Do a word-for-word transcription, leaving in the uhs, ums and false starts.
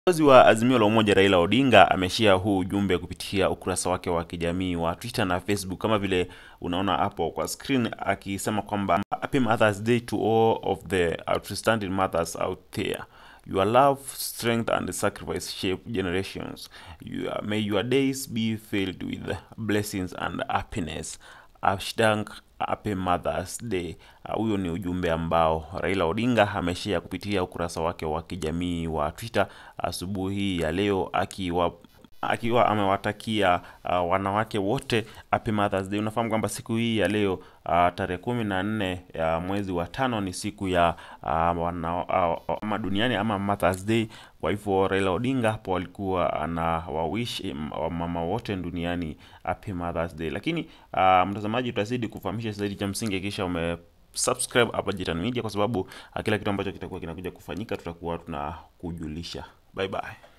Kiongozi wa Azimio la Umoja Raila Odinga ameshare huu ujumbe kupitia ukurasa wake wa kijamii wa Twitter na Facebook, kama vile unaona hapo kwa screen, akisema kwamba Happy Mother's Day to all of the outstanding mothers out there. Your love, strength and sacrifice shape generations. You, may your days be filled with blessings and happiness. Hashtag Happy Mother's Day. Huyo uh, ni ujumbe ambao Raila Odinga ameshare kupitia ukurasa wake wa kijamii wa Twitter asubuhi ya leo, akiwa akiwa amewatakia uh, wanawake wote Happy Mother's Day. Unafahamu kwamba siku hii ya leo uh, tarehe kumi na nne ya mwezi wa tano ni siku ya uh, wana, uh, ama duniani ama Mother's Day. Kwa hivyo Raila Odinga hapo alikuwa anawawish mama wote duniani Happy Mother's Day. Lakini uh, mtazamaji, tutazidi kufahamisha zaidi cha msingi kisha ume subscribe hapa Jitan Media, kwa sababu uh, kila kitu ambacho kitakuwa kinakuja kufanyika tutakuwa tunakujulisha. Bye bye.